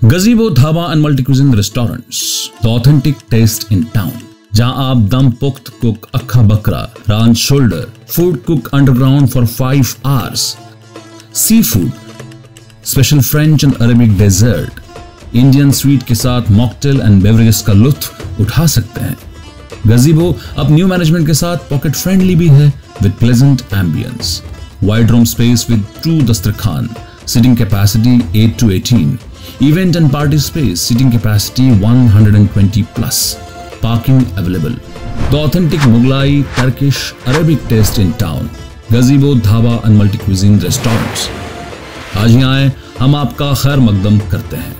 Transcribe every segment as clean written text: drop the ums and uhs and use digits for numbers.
गजीबो dhaba and multi cuisine restaurants, the authentic taste in town, जहां आप dum pukht cook अक्खा बकरा, ranch shoulder, food cook underground for 5 hours, sea food, special French and Arabic dessert, Indian sweet के साथ mocktail and beverages का लुत्फ उठा सकते हैं। गजीबो अब न्यू मैनेजमेंट के साथ पॉकेट फ्रेंडली भी है with pleasant ambience, wide room space with 2 दस्तरखान, seating capacity 8 to 18, event and party space, seating capacity 120 plus, parking available. The authentic Mughlai, Turkish, Arabic taste in town. Gazebo Dhaba and Multi Cuisine Restaurants. आज ही आए, हम आपका खैर मकदम करते हैं।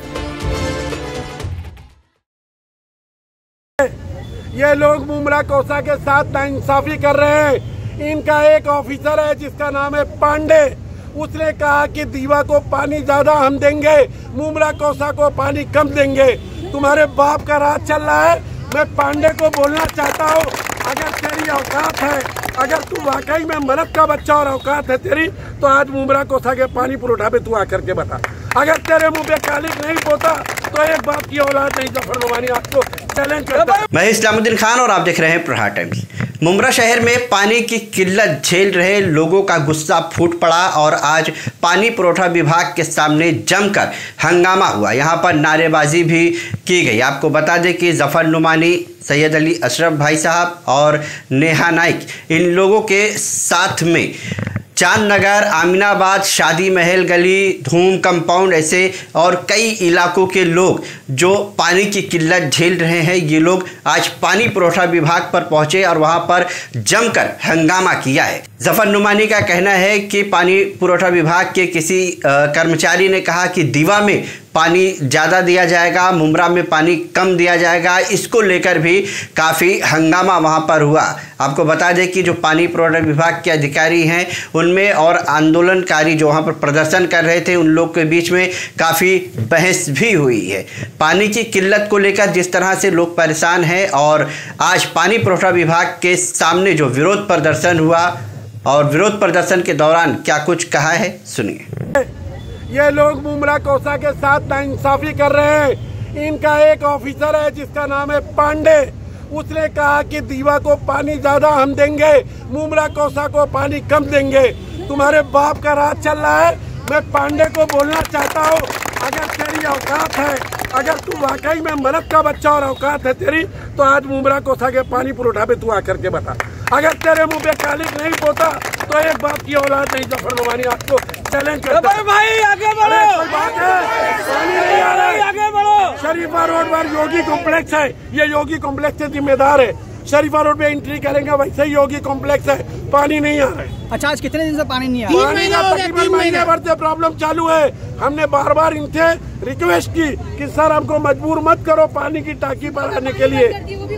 ये लोग मुमरा कोसा के साथ नाइंसाफी कर रहे हैं। इनका एक ऑफिसर है जिसका नाम है पांडे, उसने कहा कि दीवा को पानी ज्यादा हम देंगे, मुमरा कोसा को पानी कम देंगे। तुम्हारे बाप का राज चल रहा है। मैं पांडे को बोलना चाहता हूँ, अगर तेरी औकात है, अगर तू वाकई में मर्द का बच्चा और औकात है तेरी, तो आज मुमरा कोसा के पानी पुरोठा पे तू आकर के बता। अगर तेरे मुंह पे कालिक नहीं पोता तो एक बाप की औलाद नहीं। जफर नुमानी आपको चैलेंज करता है। मैं इस्लामुद्दीन खान और आप देख रहे हैं प्रहार टाइम्स। मुमरा शहर में पानी की किल्लत झेल रहे लोगों का गुस्सा फूट पड़ा और आज पानी पुरोठा विभाग के सामने जमकर हंगामा हुआ। यहां पर नारेबाजी भी की गई। आपको बता दें कि जफर नुमानी, सैयद अली अशरफ भाई साहब और नेहा नाइक, इन लोगों के साथ में चांद नगर, आमिनाबाद, शादी महल गली, धूम कंपाउंड ऐसे और कई इलाकों के लोग जो पानी की किल्लत झेल रहे हैं, ये लोग आज पानी पुरोठा विभाग पर पहुंचे और वहां पर जमकर हंगामा किया है। जफर नुमानी का कहना है कि पानी पुरोठा विभाग के किसी कर्मचारी ने कहा कि दीवा में पानी ज़्यादा दिया जाएगा, मुमरा में पानी कम दिया जाएगा। इसको लेकर भी काफ़ी हंगामा वहाँ पर हुआ। आपको बता दें कि जो पानी पुरोठा विभाग के अधिकारी हैं उनमें और आंदोलनकारी जो वहाँ पर प्रदर्शन कर रहे थे उन लोग के बीच में काफ़ी बहस भी हुई है। पानी की किल्लत को लेकर जिस तरह से लोग परेशान हैं और आज पानी पुरोठा विभाग के सामने जो विरोध प्रदर्शन हुआ और विरोध प्रदर्शन के दौरान क्या कुछ कहा है, सुनिए। ये लोग मुमरा कोसा के साथ नाइंसाफी कर रहे हैं। इनका एक ऑफिसर है जिसका नाम है पांडे, उसने कहा कि दीवा को पानी ज्यादा हम देंगे, मुमरा कोसा को पानी कम देंगे। तुम्हारे बाप का राज चल रहा है। मैं पांडे को बोलना चाहता हूँ, अगर तेरी औकात है, अगर तू वाकई में मर्द का बच्चा और औकात है तेरी, तो आज मुमरा कोसा के पानी पुरोठा पे तू आकर के बता। अगर तेरे मुंह पे कालिक नहीं पोता तो एक बाप की औलाद नहीं। जफर नुमानी आपको चैलेंज करता है। भाई आगे बढ़ो, कोई बात है, पानी नहीं आ रहा है। आगे बढ़ो। शरीफा रोड पर योगी कॉम्प्लेक्स है, ये योगी कॉम्प्लेक्स से जिम्मेदार है। शरीफा रोड पे एंट्री करेंगे वैसे ही योगी कॉम्प्लेक्स है, पानी नहीं आ रहा है। अच्छा, आज कितने दिन से पानी नहीं आ रहा? पानी का तकरीबन महीने भर से प्रॉब्लम चालू है। हमने बार बार इनसे रिक्वेस्ट की कि सर हमको मजबूर मत करो पानी की टाकी पर आने के लिए।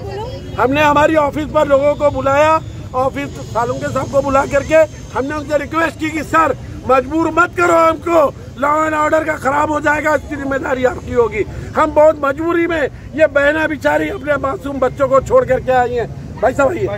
हमने हमारी ऑफिस पर लोगों को बुलाया, ऑफिस सालुंके साहब को बुला करके हमने उनसे रिक्वेस्ट की कि सर मजबूर मत करो हमको, लॉ एंड ऑर्डर का खराब हो जाएगा, इसकी जिम्मेदारी आपकी होगी। हम बहुत मजबूरी में, ये बहना बेचारी अपने मासूम बच्चों को छोड़ करके आई हैं। भाई साहब ये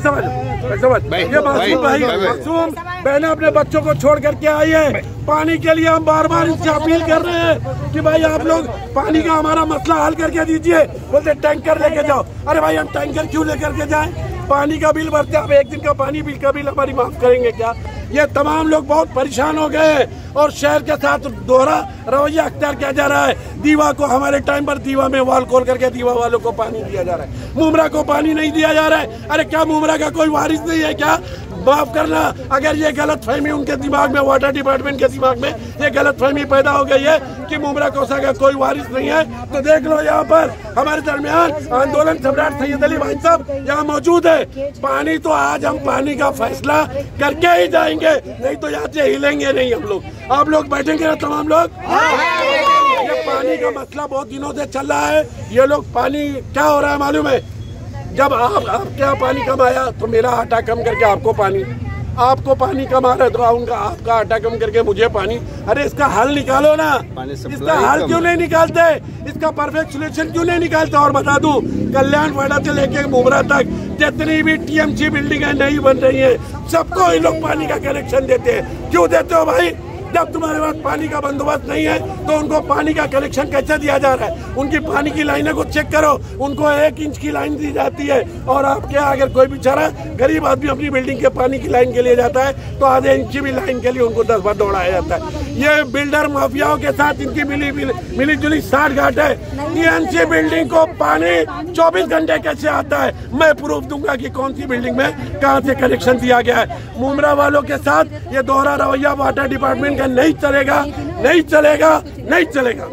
मासूम बहना अपने बच्चों को छोड़ करके आई है। पानी के लिए हम बार बार इनसे अपील कर रहे हैं कि भाई आप लोग पानी का हमारा मसला हल करके दीजिए। बोलते टैंकर लेके जाओ। अरे भाई हम टैंकर क्यों लेकर के जाएं? पानी का बिल भरते, आप एक दिन का पानी बिल का बिल हमारी माफ करेंगे क्या? ये तमाम लोग बहुत परेशान हो गए हैं और शहर के साथ दोहरा रवैया अख्तियार किया जा रहा है। दीवा को हमारे टाइम पर दीवा में वाल खोल करके दीवा वालों को पानी दिया जा रहा है, मुमरा को पानी नहीं दिया जा रहा है। अरे क्या मुमरा का कोई वारिस नहीं है क्या? माफ करना, अगर ये गलत फहमी उनके दिमाग में, वाटर डिपार्टमेंट के दिमाग में ये गलत फहमी पैदा हो गई है कि मुमरा कोसा का कोई वारिस नहीं है, तो देख लो यहाँ पर हमारे दरमियान आंदोलन सम्राट सैयद अली भाई साहब यहाँ मौजूद है। पानी तो आज हम पानी का फैसला करके ही जाएंगे, नहीं तो यहाँ से हिलेंगे नहीं हम लोग। आप लोग बैठेंगे ना तमाम लोग? ये पानी का मसला बहुत दिनों से चल रहा है। ये लोग पानी क्या हो रहा है मालूम है? जब आपके यहाँ पानी कम आया तो मेरा आटा कम करके आपको पानी, आपको पानी कम आ रहा है तो उनका आपका आटा कम करके मुझे पानी। अरे इसका हल निकालो ना, इसका हल क्यों नहीं निकालते? इसका परफेक्ट सोल्यूशन क्यों नहीं निकालते? और बता दूं, कल्याण वाड़ा से लेके मुमरा तक जितनी भी टीएमसी बिल्डिंग नई बन रही है, सबको ये लोग पानी का कनेक्शन देते हैं। क्यों देते हो भाई? जब तुम्हारे पास पानी का बंदोबस्त नहीं है तो उनको पानी का कनेक्शन कैसे दिया जा रहा है? उनकी पानी की लाइनें को चेक करो, उनको 1 इंच की लाइन दी जाती है और आपके अगर कोई बेचारा गरीब आदमी अपनी बिल्डिंग के पानी की लाइन के लिए जाता है तो आधे इंच की भी लाइन के लिए उनको 10 बार दौड़ाया जाता है। ये बिल्डर माफियाओं के साथ इनकी मिली जुली साठगांठ है। टीएमसी बिल्डिंग को पानी 24 घंटे कैसे आता है? मैं प्रूफ दूंगा कि कौन सी बिल्डिंग में कहां से कनेक्शन दिया गया है। मुमरा वालों के साथ ये दोहरा रवैया वाटर डिपार्टमेंट का नहीं चलेगा, नहीं चलेगा, नहीं चलेगा।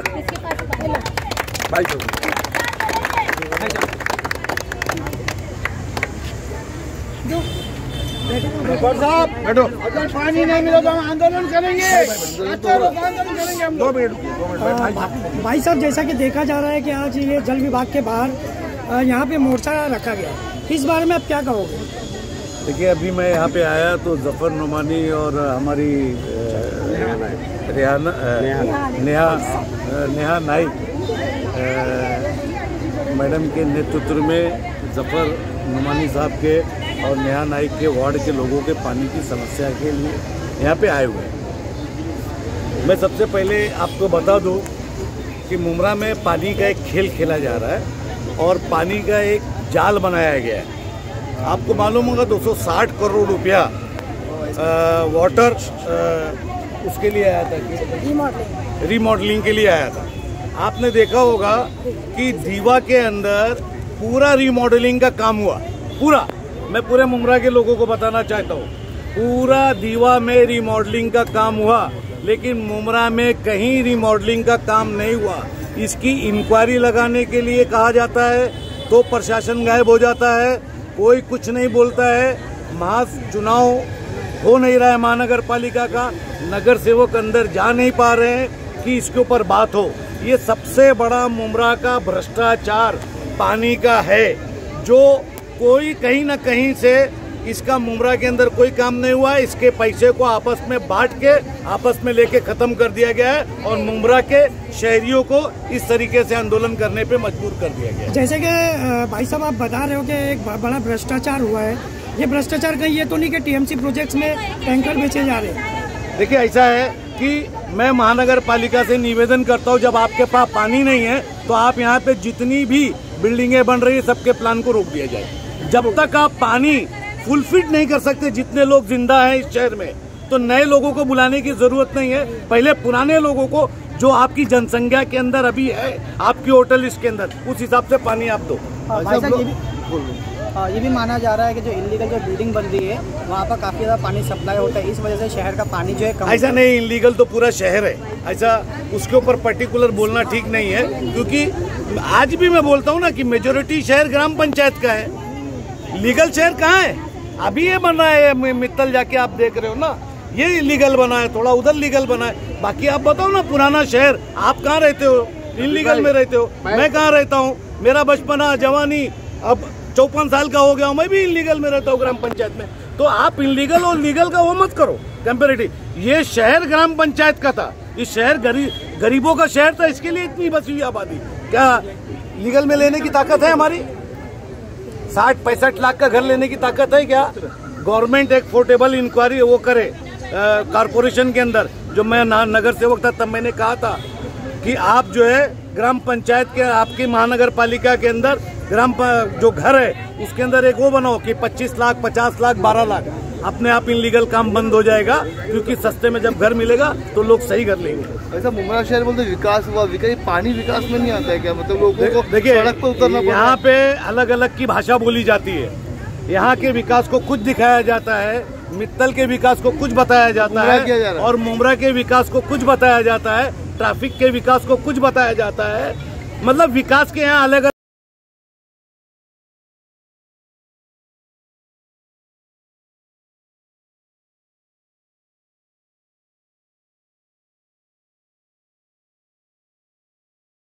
बैठो, अगर पानी नहीं मिला तो हम आंदोलन करेंगे। आंदोलन करेंगे हम। 2 मिनट भाई साहब, जैसा कि देखा जा रहा है कि आज ये जल विभाग के बाहर यहाँ पे मोर्चा रखा गया, इस बारे में आप क्या कहोगे? देखिए, अभी मैं यहाँ पे आया तो जफर नुमानी और हमारी नेहा नाइक मैडम के नेतृत्व में जफर नुमानी साहब के और नेहा नाइक के वार्ड के लोगों के पानी की समस्या के लिए यहाँ पे आए हुए हैं। मैं सबसे पहले आपको बता दूं कि मुमरा में पानी का एक खेल खेला जा रहा है और पानी का एक जाल बनाया गया है। आपको मालूम होगा 260 करोड़ रुपया वाटर उसके लिए आया था, रीमॉडलिंग के लिए आया था। आपने देखा होगा कि दीवा के अंदर पूरा रीमॉडलिंग का काम हुआ, पूरा। मैं पूरे मुमरा के लोगों को बताना चाहता हूँ, पूरा दीवा में रीमॉडलिंग का काम हुआ, लेकिन मुमरा में कहीं रीमॉडलिंग का काम नहीं हुआ। इसकी इंक्वायरी लगाने के लिए कहा जाता है तो प्रशासन गायब हो जाता है, कोई कुछ नहीं बोलता है। चुनाव हो नहीं रहा है महानगर पालिका का, नगर सेवक अंदर जा नहीं पा रहे हैं कि इसके ऊपर बात हो। ये सबसे बड़ा मुमरा का भ्रष्टाचार पानी का है, जो कोई कहीं ना कहीं से इसका मुमरा के अंदर कोई काम नहीं हुआ। इसके पैसे को आपस में बांट के आपस में लेके खत्म कर दिया गया है और मुमरा के शहरियों को इस तरीके से आंदोलन करने पे मजबूर कर दिया गया है। जैसे कि भाई साहब आप बता रहे हो कि एक बड़ा भ्रष्टाचार हुआ है, ये भ्रष्टाचार कहीं ये तो नहीं कि टीएमसी प्रोजेक्ट्स में टैंकर बेचे जा रहे हैं? देखिए, ऐसा है कि मैं महानगर पालिका से निवेदन करता हूँ, जब आपके पास पानी नहीं है तो आप यहाँ पे जितनी भी बिल्डिंगें बन रही है सबके प्लान को रोक दिया जाए। जब तक आप पानी फुलफिल नहीं कर सकते जितने लोग जिंदा हैं इस शहर में, तो नए लोगों को बुलाने की जरूरत नहीं है। पहले पुराने लोगों को, जो आपकी जनसंख्या के अंदर अभी है, आपकी होटल लिस्ट के अंदर, उस हिसाब से पानी आप दो। ये भी माना जा रहा है कि जो इलीगल जो बिल्डिंग बन रही है वहाँ पर काफी ज्यादा पानी सप्लाई होता है, इस वजह से शहर का पानी जो है कम। ऐसा नहीं, इलीगल तो पूरा शहर है, ऐसा उसके ऊपर पर्टिकुलर बोलना ठीक नहीं है, क्योंकि आज भी मैं बोलता हूँ ना कि मेजोरिटी शहर ग्राम पंचायत का है। लीगल शहर कहाँ है? अभी ये बना है मित्तल, जाके आप देख रहे हो ना, ये इलीगल बना है, थोड़ा उधर लीगल बना है। बाकी आप बताओ ना, पुराना शहर आप कहाँ रहते हो? इलीगल में रहते हो। मैं कहाँ रहता हूँ? मेरा बचपना, जवानी, अब 54 साल का हो गया हूँ, मैं भी इलीगल में रहता हूँ ग्राम पंचायत में। तो आप इलीगल और लीगल का वो मत करो कंपेरेटिव। ये शहर ग्राम पंचायत का था, इस शहर गरीबों का शहर था, इसके लिए इतनी बसी हुई आबादी। क्या लीगल में लेने की ताकत है हमारी? 60-65 लाख का घर लेने की ताकत है क्या? गवर्नमेंट एक पोर्टेबल इंक्वायरी वो करे कारपोरेशन के अंदर। जो मैं नगर सेवक था तब मैंने कहा था कि आप जो है ग्राम पंचायत के, आपकी महानगर पालिका के अंदर जो घर है उसके अंदर एक वो बनाओ कि 25 लाख, 50 लाख, 12 लाख, अपने आप इनलीगल काम बंद हो जाएगा, क्योंकि सस्ते में जब घर मिलेगा तो लोग सही घर लेंगे। ऐसा मुमरा शहर बोलते विकास हुआ, पानी विकास में नहीं आता है क्या? मतलब लोगों को देखिए, सड़क पर उतरना पड़ता है। यहाँ पे अलग अलग की भाषा बोली जाती है। यहाँ के विकास को कुछ दिखाया जाता है, मित्तल के विकास को कुछ बताया जाता है, और मुमरा के विकास को कुछ बताया जाता है, ट्रैफिक के विकास को कुछ बताया जाता है। मतलब विकास के यहाँ अलग